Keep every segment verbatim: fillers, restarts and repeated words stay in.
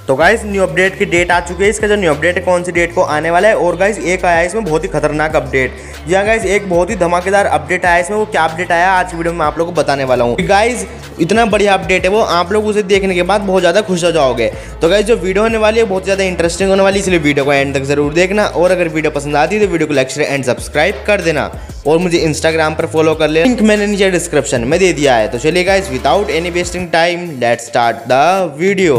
तो guys new update की date आ चुकी है। इसका जो न्यू अपडेट है कौन सी डेट को आने वाला है। और गाइस एक आया है इसमें बहुत ही खतरनाक अपडेट। जी हाँ गाइस, एक बहुत ही धमाकेदार अपडेट आया इसमें। वो क्या अपडेट आया आज की वीडियो में आप लोगों को बताने वाला हूँ। गाइस इतना बढ़िया अपडेट है वो, आप लोग उसे देखने के बाद बहुत ज़्यादा खुश हो जाओगे। तो गाइस जो वीडियो होने वाली है बहुत ज़्यादा इंटरेस्टिंग होने वाली है, इसलिए वीडियो को एंड तक जरूर देखना। और अगर वीडियो पसंद आती है तो वीडियो को लाइक शेयर एंड सब्सक्राइब कर देना। और मुझे इंस्टाग्राम पर फॉलो कर लेना, लिंक मैंने नीचे डिस्क्रिप्शन में दे दिया है। तो चलिए guys without any wasting time let's start the video.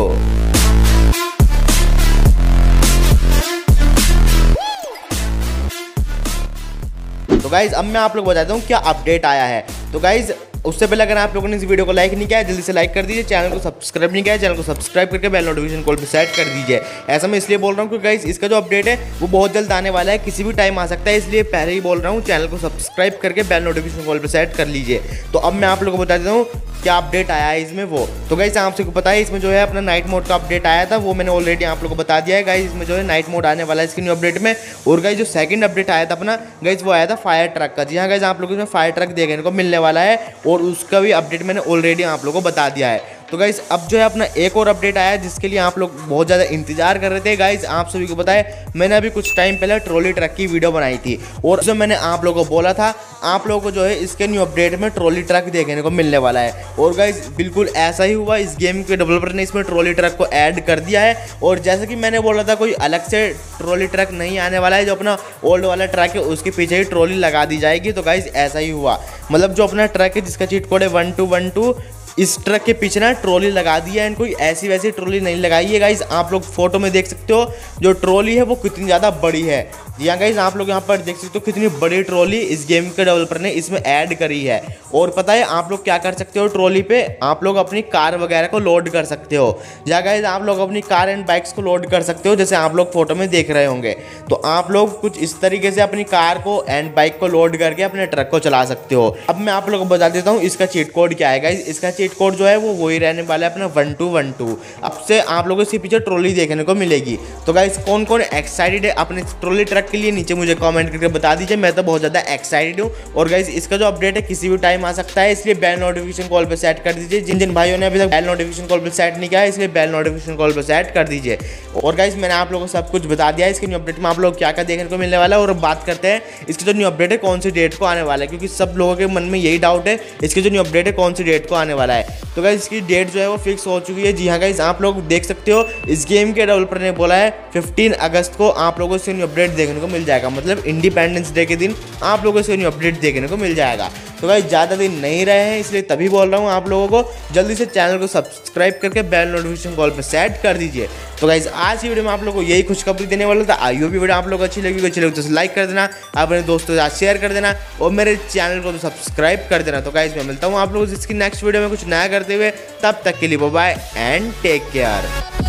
तो गाइज अब मैं आप लोग बताता हूँ क्या अपडेट आया है। तो गाइज उससे पहले अगर आप लोगों ने इस वीडियो को लाइक नहीं किया है जल्दी से लाइक कर दीजिए। चैनल को सब्सक्राइब नहीं किया है चैनल को सब्सक्राइब करके बेल नोटिफिकेशन कॉल पे सेट कर दीजिए। ऐसा मैं इसलिए बोल रहा हूँ क्योंकि गाइज इसका जो अपडेट है वो बहुत जल्द आने वाला है, किसी भी टाइम आ सकता है, इसलिए पहले ही बोल रहा हूँ चैनल को सब्सक्राइब करके बेल नोटिफिकेशन कॉल पे सेट कर लीजिए। तो अब मैं आप लोगों को बता देता हूँ क्या अपडेट आया है इसमें वो। तो गाइस आप सबको पता है इसमें जो है अपना नाइट मोड का अपडेट आया था, वो मैंने ऑलरेडी आप लोगों को बता दिया है। गाइस इसमें जो है नाइट मोड आने वाला है इसके न्यू अपडेट में। और गाइस जो सेकंड अपडेट आया था अपना गाइस वो आया था फायर ट्रक का। जी हाँ गाइस आप लोगों को इसमें फायर ट्रक देखने को मिलने वाला है और उसका भी अपडेट मैंने ऑलरेडी आप लोगों को बता दिया है। तो गाइस अब जो है अपना एक और अपडेट आया है जिसके लिए आप लोग बहुत ज़्यादा इंतजार कर रहे थे। गाइस आप सभी को पता है मैंने अभी कुछ टाइम पहले ट्रॉली ट्रक की वीडियो बनाई थी और उसमें मैंने आप लोगों को बोला था आप लोगों को जो है इसके न्यू अपडेट में ट्रॉली ट्रक देखने को मिलने वाला है। और गाइस बिल्कुल ऐसा ही हुआ, इस गेम के डेवलपर ने इसमें ट्रॉली ट्रक को ऐड कर दिया है। और जैसा कि मैंने बोला था कोई अलग से ट्रॉली ट्रक नहीं आने वाला है, जो अपना ओल्ड वाला ट्रक है उसके पीछे ही ट्रॉली लगा दी जाएगी। तो गाइस ऐसा ही हुआ, मतलब जो अपना ट्रक है जिसका चीट कोड है वन टू वन टू, इस ट्रक के पीछे ना ट्रॉली लगा दी है। कोई ऐसी वैसी ट्रॉली नहीं लगाई है। गाइस आप लोग फोटो में देख सकते हो जो ट्रॉली है वो कितनी ज़्यादा बड़ी है। जी हाँ गाइस आप लोग यहाँ पर देख सकते हो कितनी बड़ी ट्रॉली इस गेम के डेवलपर ने इसमें ऐड करी है। और पता है आप लोग क्या कर सकते हो, ट्रॉली पे आप लोग अपनी कार वगैरह को लोड कर सकते हो। या गाइस आप लोग अपनी कार एंड बाइक्स को लोड कर सकते हो, जैसे आप लोग फोटो में देख रहे होंगे। तो आप लोग कुछ इस तरीके से अपनी कार को एंड बाइक को लोड करके अपने ट्रक को चला सकते हो। अब मैं आप लोग को बता देता हूँ इसका चीट कोड क्या है। गाइस इसका चीट कोड जो है वो वही रहने वाला है अपना वन टू वन टू। अब से आप लोगों को इसके पीछे ट्रॉली देखने को मिलेगी। तो गाइस कौन कौन एक्साइटेड है अपने ट्रॉली ट्रक के लिए नीचे मुझे कमेंट करके बता दीजिए। मैं तो बहुत ज़्यादा एक्साइटेड हूँ। और गाइस इसका जो अपडेट है किसी भी टाइम आ सकता है, इसलिए बेल नोटिफिकेशन कॉल पे सेट कर दीजिए। जिन जिन भाइयों ने अभी तक बेल नोटिफिकेशन कॉल पे सेट नहीं किया है इसलिए बेल नोटिफिकेशन कॉल पे सेट कर दीजिए। और गाइस मैंने आप लोगों को सब कुछ बता दिया है इसके न्यू अपडेट में आप लोग क्या क्या देखने को मिलने वाला है। और बात करते हैं इसकी जो न्यू अपडेट है कौन सी डेट को आने वाला है, क्योंकि सब लोगों के मन में यही डाउट है इसकी जो न्यू अपडेट है कौन सी डेट को आने वाला है। तो गाइस इसकी डेट जो है वो फिक्स हो चुकी है। जी हाँ गाइस आप लोग देख सकते हो इस गेम के डेवलपर ने बोला है पंद्रह अगस्त को आप लोगों से न्यू अपडेट देखने को मिल जाएगा, मतलब इंडिपेंडेंस डे के दिन आप लोगों से न्यू अपडेट देखने को मिल जाएगा। तो गाइस ज़्यादा दिन नहीं रहे हैं इसलिए तभी बोल रहा हूँ आप लोगों को जल्दी से चैनल को सब्सक्राइब करके बेल नोटिफिकेशन कॉल पर सेट कर दीजिए। तो गाइस आज की वीडियो में आप लोगों को यही खुशखबरी देने वाला था। आई होप वीडियो आप लोग अच्छी लगी, अच्छी लगी तो लाइक कर देना, अपने दोस्तों के साथ शेयर कर देना और मेरे चैनल को तो सब्सक्राइब कर देना। तो गाइस मैं मिलता हूँ आप लोगों से इसकी नेक्स्ट वीडियो में कुछ नया करते हुए, तब तक के लिए bye bye and take care.